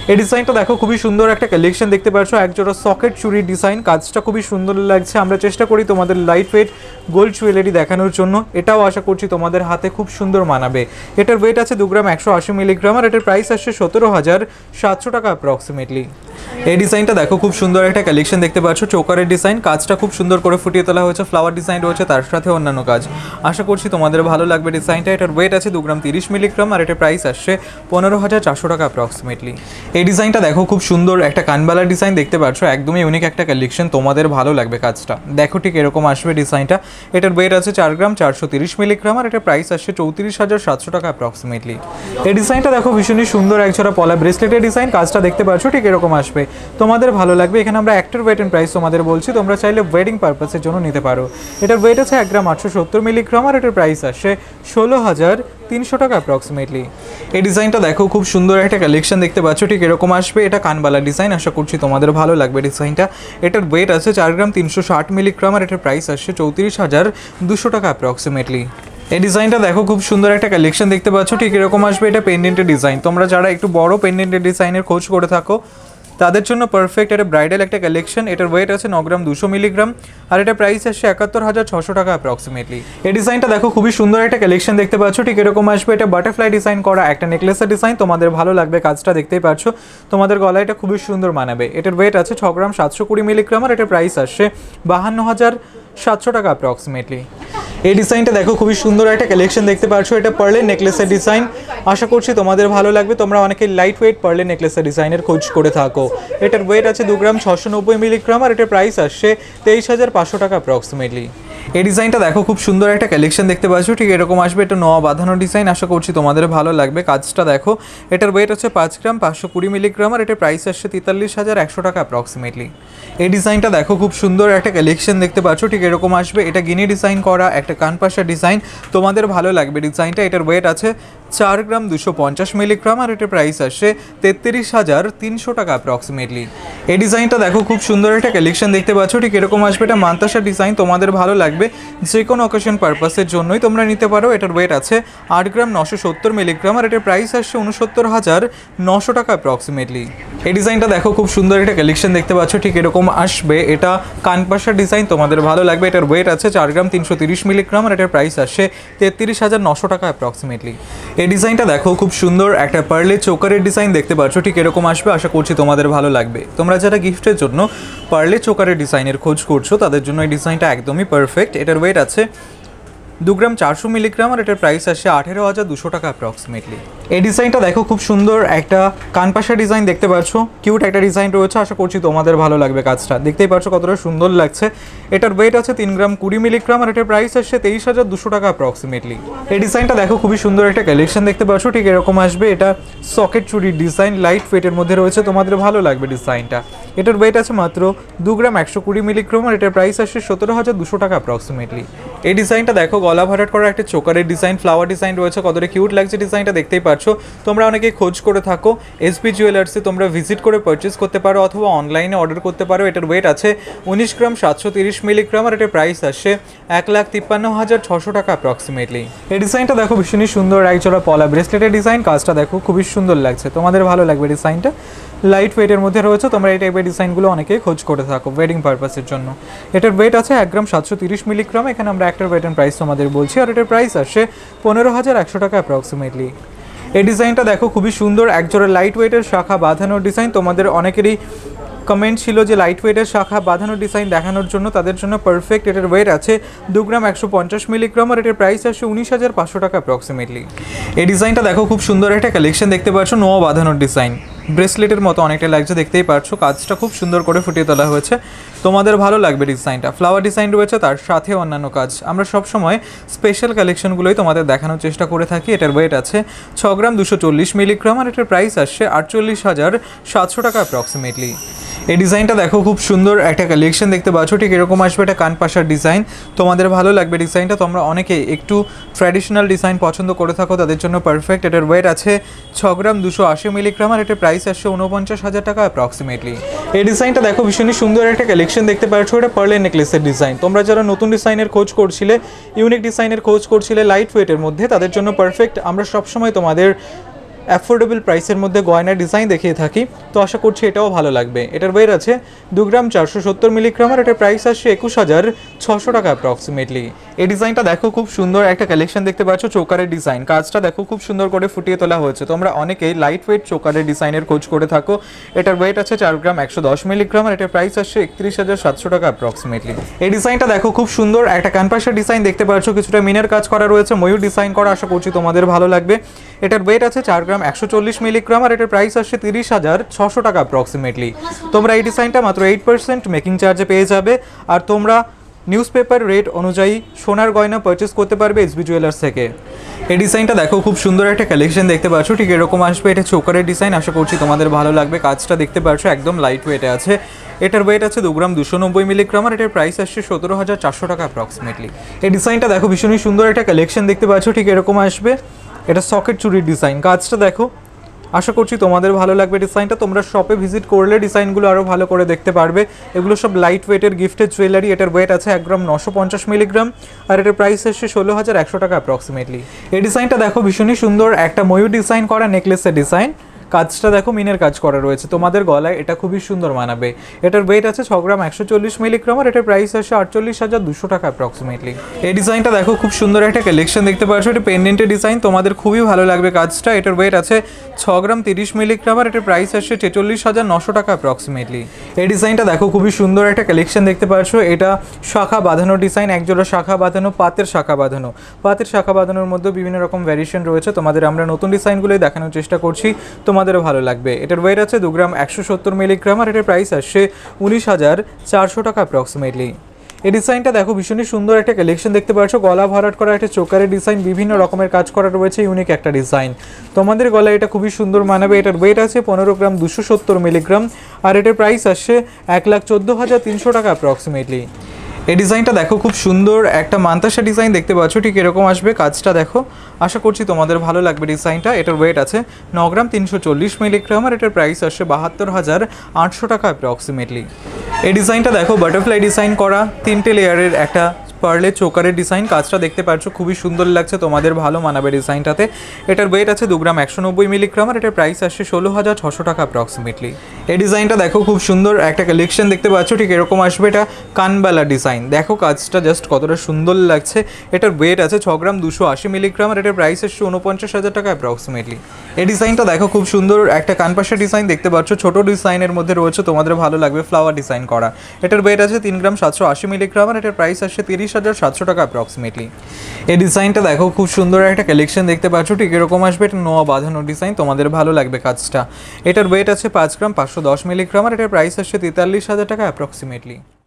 এই ডিজাইনটা দেখো খুবই সুন্দর একটা কালেকশন দেখতে পাচ্ছ, একজোড়া সকেট চুরির ডিজাইন, কাজটা খুবই সুন্দর লাগছে। আমরা চেষ্টা করি তোমাদের লাইট ওয়েট গোল্ড জুয়েলারি দেখানোর জন্য, এটাও আশা করছি তোমাদের হাতে খুব সুন্দর মানাবে। এটার ওয়েট আছে 2 গ্রাম 180 মিলিগ্রাম আর এটার প্রাইস আসছে 17,700 টাকা অ্যাপ্রক্সিমেটলি। এই ডিজাইনটা দেখো খুব সুন্দর একটা কালেকশন দেখতে পাচ্ছ, চোকারের ডিজাইন, কাজটা খুব সুন্দর করে ফুটিয়ে তোলা হয়েছে, ফ্লাওয়ার ডিজাইন রয়েছে তার সাথে অন্যান্য কাজ। আশা করছি তোমাদের ভালো লাগবে ডিজাইনটা। এটার ওয়েট আছে 2 গ্রাম 30 মিলিগ্রাম আর এটার প্রাইস আসছে 15,400 টাকা অ্যাপ্রক্সিমেটলি। এই ডিজাইনটা দেখো খুব সুন্দর একটা কানবালা ডিজাইন দেখতে পাচ্ছ, একদমই ইউনিক একটা কালেকশন, তোমাদের ভালো লাগবে কাজটা। দেখো ঠিক এরকম আসবে ডিজাইনটা। এটার ওয়েট আছে 4 গ্রাম 430 মিলিগ্রাম আর এটার প্রাইস আসছে 34,700 টাকা অ্যাপ্রক্সিমেটলি। এই ডিজাইনটা দেখো ভীষণই সুন্দর, একজোড়া পলা ব্রেসলেটের ডিজাইন, কাজটা দেখতে পাচ্ছ ঠিক এরকম আসবে, তোমাদের ভালো লাগবে। এখানে আমরা একটার ওয়েট এন্ড প্রাইস তোমাদের বলছি, তোমরা চাইলে ওয়েডিং পারপাসের জন্য নিতে পারো। এটার ওয়েট আছে 1 গ্রাম 870 মিলিগ্রাম আর এটার প্রাইস আসছে 16,300 টাকা অ্যাপ্রক্সিমেটলি। এই ডিজাইনটা দেখো খুব সুন্দর একটা কালেকশন দেখতে পাচ্ছ, ঠিক এরকম আসবে। এটা কানবালা ডিজাইন, আশা করছি তোমাদের ভালো লাগবে ডিজাইনটা। এটার ওয়েট আছে 4 গ্রাম 360 মিলিগ্রাম আর এটার প্রাইস আসছে 34,200 টাকা অ্যাপ্রক্সিমেটলি। এই ডিজাইনটা দেখো খুব সুন্দর একটা কালেকশন দেখতে পাচ্ছ, ঠিক এরকম আসবে। এটা পেন্ডেন্টের ডিজাইন, তোমরা যারা একটু বড় পেন্ডেন্টের ডিজাইনের খোঁজ করে থাকো তাদের জন্য পারফেক্ট। এটা ব্রাইডাল একটা কালেকশন। এটার ওয়েট আছে 9 গ্রাম 200 মিলিগ্রাম আর এটা প্রাইস আসছে 71,600 টাকা অ্যাপ্রক্সিমেটলি। এই ডিজাইনটা দেখো খুবই সুন্দর একটা কালেকশন দেখতে পাচ্ছ, ঠিক এরকম আসবে। এটা বাটারফ্লাই ডিজাইন করা একটা নেকলেসের ডিজাইন, তোমাদের ভালো লাগবে, কাজটা দেখতেই পাচ্ছ, তোমাদের গলায় এটা খুবই সুন্দর মানাবে। এটার ওয়েট আছে 6 গ্রাম 720 মিলিগ্রাম আর এটার প্রাইস আসছে 52,700 টাকা অ্যাপ্রক্সিমেটলি। এই ডিজাইনটা দেখো খুবই সুন্দর একটা কালেকশন দেখতে পাচ্ছ, এটা পার্লের নেকলেসের ডিজাইন, আশা করছি তোমাদের ভালো লাগবে। তোমরা অনেকে লাইট ওয়েট পার্লের নেকলেসের ডিজাইনের খোঁজ করে থাকো। এটার ওয়েট আছে 2 গ্রাম 690 মিলিগ্রাম আর এটার প্রাইস আসছে 23,500 টাকা অ্যাপ্রক্সিমেটলি। এই ডিজাইনটা দেখো খুব সুন্দর একটা কালেকশন দেখতে পাচ্ছ, ঠিক এরকম আসবে। এটা নোয়া বাঁধানো ডিজাইন, আশা করছি তোমাদের ভালো লাগবে, কাজটা দেখো। এটার ওয়েট আছে 5 গ্রাম 520 মিলিগ্রাম আর এটার প্রাইস আসছে 43,100 টাকা অ্যাপ্রক্সিমেটলি। এই ডিজাইনটা দেখো খুব সুন্দর একটা কালেকশন দেখতে পাচ্ছ, ঠিক এরকম আসবে। এটা গিনি ডিজাইন করা একটা কানপাশা ডিজাইন, তোমাদের ভালো লাগবে ডিজাইনটা। এটার ওয়েট আছে 4 গ্রাম 250 মিলিগ্রাম আর এটার প্রাইস আসছে 33,300 টাকা অ্যাপ্রক্সিমেটলি। এই ডিজাইনটা দেখো খুব সুন্দর একটা কালেকশন দেখতে পাচ্ছ, ঠিক এরকম আসবে। এটা মান্তাসা ডিজাইন, তোমাদের ভালো লাগবে, যে কোনো অকেশন পারপাসের জন্যই তোমরা নিতে পারো। এটার ওয়েট আছে 8 গ্রাম 970 মিলিগ্রাম আর এটার প্রাইস আসছে 69,900 টাকা অ্যাপ্রক্সিমেটলি। এই ডিজাইনটা দেখো খুব সুন্দর একটা কালেকশন দেখতে পাচ্ছ, ঠিক এরকম আসবে। এটা কানপাশা ডিজাইন, তোমাদের ভালো লাগবে। এটার ওয়েট আছে 4 গ্রাম 330 মিলিগ্রাম আর এটার প্রাইস আসছে 33,900 টাকা অ্যাপ্রক্সিমেটলি। এই ডিজাইনটা দেখো খুব সুন্দর একটা পার্লে চোকারের ডিজাইন দেখতে পাচ্ছ, ঠিক এরকম আসবে, আশা করছি তোমাদের ভালো লাগবে। তোমরা যারা গিফটের জন্য পার্লে চোকারের ডিজাইনের খোঁজ করছো তাদের জন্য এই ডিজাইনটা একদমই পারফেক্ট। এটার ওয়েট আছে 2 গ্রাম 400 মিলিগ্রাম আর এটার প্রাইস আসছে 18,200 টাকা অ্যাপ্রক্সিমেটলি। এই ডিজাইনটা দেখো খুব সুন্দর একটা কানপাশা ডিজাইন দেখতে পাচ্ছ, কিউট একটা ডিজাইন রয়েছে, আশা করছি তোমাদের ভালো লাগবে, কাজটা দেখতেই পাচ্ছ কতটা সুন্দর লাগছে। এটার ওয়েট আছে 3 গ্রাম 20 মিলিগ্রাম আর এটার প্রাইস আসছে 23,200 টাকা অ্যাপ্রক্সিমেটলি। এই ডিজাইনটা দেখো খুবই সুন্দর একটা কালেকশন দেখতে পাচ্ছ, ঠিক এরকম আসবে। এটা সকেট চুরির ডিজাইন, লাইট ওয়েটের মধ্যে রয়েছে, তোমাদের ভালো লাগবে ডিজাইনটা। এটার ওয়েট আছে মাত্র 2 গ্রাম 120 মিলিগ্রাম আর এটার প্রাইস আসছে 17,200 টাকা অ্যাপ্রক্সিমেটলি। এই ডিজাইনটা দেখো গলা ভরাট করা একটা চোকারের ডিজাইন, ফ্লাওয়ার ডিজাইন রয়েছে, কতটা কিউট লাগছে ডিজাইনটা, দেখতেই পাচ্ছ। তোমরা অনেকেই খোঁজ করে থাকো, এসবি জুয়েলার্সে তোমরা ভিজিট করে পারচেস করতে পারো অথবা অনলাইনে অর্ডার করতে পারো। এটার ওয়েট আছে 19 গ্রাম 730 মিলিগ্রাম আর এটার প্রাইস আসছে 1,53,600 টাকা অ্যাপ্রক্সিমেটলি। এই ডিজাইনটা দেখো ভীষণই সুন্দর, একজোড়া পলা ব্রেসলেটের ডিজাইন, কাজটা দেখো খুবই সুন্দর লাগছে, তোমাদের ভালো লাগবে ডিজাইনটা। লাইট ওয়েটের মধ্যে রয়েছে, তোমরা এই টাইপের ডিজাইনগুলো অনেকেই খোঁজ করে থাকো ওয়েডিং পারপাসের জন্য। এটার ওয়েট আছে 1 গ্রাম 730 মিলিগ্রাম, এখানে আমরা একটার ওয়েট এন্ড প্রাইস তোমাদের বলছি আর এটার প্রাইস আসছে 15,100 টাকা অ্যাপ্রক্সিমেটলি। এই ডিজাইনটা দেখো খুবই সুন্দর, একজোড়া লাইট ওয়েটের শাখা বাঁধানোর ডিজাইন, তোমাদের অনেকেরই কমেন্ট ছিল যে লাইট ওয়েটের শাখা বাঁধানোর ডিজাইন দেখানোর জন্য, তাদের জন্য পারফেক্ট। এটার ওয়েট আছে 2 গ্রাম 150 মিলিগ্রাম আর এটার প্রাইস আসছে 19,500 টাকা অ্যাপ্রক্সিমেটলি। এই ডিজাইনটা দেখো খুব সুন্দর একটা কালেকশন দেখতে পাচ্ছ, নোয়া বাঁধানোর ডিজাইন, ব্রেসলেটের মতো অনেকটা লাগছে, দেখতেই পাচ্ছ, কাজটা খুব সুন্দর করে ফুটিয়ে তোলা হয়েছে, তোমাদের ভালো লাগবে ডিজাইনটা। ফ্লাওয়ার ডিজাইন রয়েছে, তার সাথে অন্যান্য কাজ। আমরা সবসময় স্পেশাল কালেকশনগুলোই তোমাদের দেখানোর চেষ্টা করে থাকি। এটার ওয়েট আছে 6 গ্রাম 240 মিলিগ্রাম আর এটার প্রাইস আসছে 48,700 টাকা অ্যাপ্রক্সিমেটলি। এই ডিজাইনটা দেখো খুব সুন্দর একটা কালেকশন দেখতে পাচ্ছ, ঠিক এরকম আসবে। এটা কানপাশার ডিজাইন, তোমাদের ভালো লাগবে ডিজাইনটা। তোমরা অনেকে একটু ট্র্যাডিশনাল ডিজাইন পছন্দ করে থাকো, তাদের জন্য পারফেক্ট। এটার ওয়েট আছে 6 গ্রাম 280 মিলিগ্রাম আর এটার প্রাইস আসছে 49,000 টাকা অ্যাপ্রক্সিমেটলি। এই ডিজাইনটা দেখো ভীষণই সুন্দর একটা কালেকশন দেখতে পাচ্ছ, এটা পার্লের নেকলেসের ডিজাইন। তোমরা যারা নতুন ডিজাইনের খোঁজ করছিলে, ইউনিক ডিজাইনের খোঁজ করছিলে লাইট ওয়েটের মধ্যে, তাদের জন্য পারফেক্ট। আমরা সবসময় তোমাদের অ্যাফোর্ডেবল প্রাইসের মধ্যে গয়নার ডিজাইন দেখিয়ে থাকি, তো আশা করছি এটাও ভালো লাগবে। এটার ওয়েট আছে 2 গ্রাম 470 মিলিগ্রাম, আর এটার প্রাইস আসছে 21,600 টাকা অ্যাপ্রক্সিমেটলি। এই ডিজাইনটা দেখো, খুব সুন্দর একটা কালেকশন দেখতে পাচ্ছ, চোকারের ডিজাইন। কাজটা দেখো খুব সুন্দর করে ফুটিয়ে তোলা হয়েছে। তোমরা অনেকেই লাইট ওয়েট চোকারের ডিজাইনের খোঁজ করে থাকো। এটার ওয়েট আছে 4 গ্রাম 110 মিলিগ্রাম, আর এটার প্রাইস আসছে 31,700 টাকা অ্যাপ্রক্সিমেটলি। এই ডিজাইনটা দেখো, খুব সুন্দর একটা কানপাশের ডিজাইন দেখতে পাচ্ছ, কিছুটা মিনের কাজ করা রয়েছে, ময়ূর ডিজাইন করা। আশা করছি তোমাদের ভালো লাগবে। এটার ওয়েট আছে 4 গ্রাম 140 মিলিগ্রাম, আর এটার প্রাইস আসছে 30,600 টাকা অ্যাপ্রক্সিমেটলি। তোমরা এই ডিজাইনটা মাত্র 8% মেকিং চার্জে পেয়ে যাবে। আর তোমরা নিউজ পেপার রেট অনুযায়ী সোনার গয়না পারচেস করতে পারবে এসবি জুয়েলার্স থেকে। এই ডিজাইনটা দেখো, খুব সুন্দর একটা কালেকশন দেখতে পাচ্ছ, ঠিক এরকম আসবে। এটা চোকারের ডিজাইন, আশা করছি তোমাদের ভালো লাগবে। কাজটা দেখতে পাচ্ছ একদম লাইট ওয়েটে আছে। এটার ওয়েট আছে 2 গ্রাম 290 মিলিগ্রাম, আর এটার প্রাইস আসছে 17,400 টাকা অ্যাপ্রক্সিমেটলি। এই ডিজাইনটা দেখো, ভীষণই সুন্দর একটা কালেকশন দেখতে পাচ্ছ, ঠিক এরকম আসবে। এটা সকেট চুরির ডিজাইন। কাজটা দেখো, আশা করছি তোমাদের ভালো লাগবে ডিজাইনটা। তোমরা শপে ভিজিট করলে ডিজাইনগুলো আরও ভালো করে দেখতে পারবে। এগুলো সব লাইট ওয়েটের গিফটের জুয়েলারি। এটার ওয়েট আছে 1 গ্রাম 950 মিলিগ্রাম, আর এটার প্রাইস আসছে 16,100 টাকা অ্যাপ্রক্সিমেটলি। এই ডিজাইনটা দেখো, ভীষণই সুন্দর একটা ময়ূর ডিজাইন করা নেকলেসের ডিজাইন। কাজটা দেখো মিনের কাজ করা রয়েছে, তোমাদের গলায় এটা খুবই সুন্দর মানাবে। এটার ওয়েট আছে 6 গ্রাম 140 মিলিগ্রাম, আর এটার প্রাইস আসছে 48,200 টাকা অ্যাপ্রক্সিমেটলি। এই ডিজাইনটা দেখো, খুব সুন্দর একটা কালেকশন দেখতে পাচ্ছ, এটা পেন্ডেন্টের ডিজাইন, তোমাদের খুবই ভালো লাগবে কাজটা। এটার ওয়েট আছে 6 গ্রাম 30 মিলিগ্রাম, আর এটার প্রাইস আসছে 43,900 টাকা অ্যাপ্রক্সিমেটলি। এই ডিজাইনটা দেখো, খুবই সুন্দর একটা কালেকশন দেখতে পাচ্ছ। এটা শাখা বাঁধানো ডিজাইন, একজোড়া শাখা বাঁধানো, পাতের শাখা বাঁধানো। পাতের শাখা বাঁধানোর মধ্যে বিভিন্ন রকম ভ্যারিয়েশন রয়েছে, তোমাদের আমরা নতুন ডিজাইনগুলোই দেখানোর চেষ্টা করছি, তোমাদেরও ভালো লাগবে। এটার ওয়েট আছে 2 গ্রাম 170 মিলিগ্রাম, আর এটার প্রাইস আসছে 19,400 টাকা অ্যাপ্রক্সিমেটলি। এই ডিজাইনটা দেখো, ভীষণই সুন্দর একটা কালেকশন দেখতে পাচ্ছ, গলা ভরাট করা একটা চোকারের ডিজাইন, বিভিন্ন রকমের কাজ করা রয়েছে, ইউনিক একটা ডিজাইন। তোমাদের গলায় এটা খুবই সুন্দর মানাবে। এটার ওয়েট আছে 15 গ্রাম 270 মিলিগ্রাম, আর এটার প্রাইস আসছে 1,14,300 টাকা অ্যাপ্রক্সিমেটলি। এই ডিজাইনটা দেখো, খুব সুন্দর একটা মান্তাসা ডিজাইন দেখতে পাচ্ছ, ঠিক এরকম আসবে। কাজটা দেখো, আশা করছি তোমাদের ভালো লাগবে ডিজাইনটা। এটার ওয়েট আছে 9 গ্রাম 340 মিলিগ্রাম, আর এটার প্রাইস আসছে 72,800 টাকা অ্যাপ্রক্সিমেটলি। এই ডিজাইনটা দেখো, বাটারফ্লাই ডিজাইন করা 3টে লেয়ারের একটা পার্লের চোকারের ডিজাইন। কাজটা দেখতে পাচ্ছ, খুবই সুন্দর লাগছে, তোমাদের ভালো মানাবে ডিজাইনটাতে। এটার ওয়েট আছে 2 গ্রাম 190 মিলিগ্রাম, আর এটার প্রাইস আসছে 16,600 টাকা অ্যাপ্রক্সিমেটলি। এই ডিজাইনটা দেখো, খুব সুন্দর একটা কালেকশন দেখতে পাচ্ছ, ঠিক এরকম আসবে। এটা কানবালা ডিজাইন, দেখো কাজটা জাস্ট কতটা সুন্দর লাগছে। এটার ওয়েট আছে 6 গ্রাম 280 মিলিগ্রাম, আর এটার প্রাইস আসছে 49,000 টাকা অ্যাপ্রক্সিমেটলি। এই ডিজাইনটা দেখো, খুব সুন্দর একটা কানপাশা ডিজাইন দেখতে পাচ্ছ, ছোট ডিজাইনের মধ্যে রয়েছে, তোমাদের ভালো লাগবে, ফ্লাওয়ার ডিজাইন করা। এটার ওয়েট আছে 3 গ্রাম 780 মিলিগ্রাম, আর এটার প্রাইস আসছে 30,700 টাকা অ্যাপ্রক্সিমেটলি। এই ডিজাইনটা দেখো, খুব সুন্দর একটা কালেকশন দেখতে পাচ্ছ, ঠিক এরকম আসবে। এটা নোয়া বাঁধানো ডিজাইন, তোমাদের ভালো লাগবে কাজটা। এটার ওয়েট আছে 5 গ্রাম 510 মিলিগ্রাম, আর এটার প্রাইস আসছে 43,000 টাকা অ্যাপ্রক্সিমেটলি।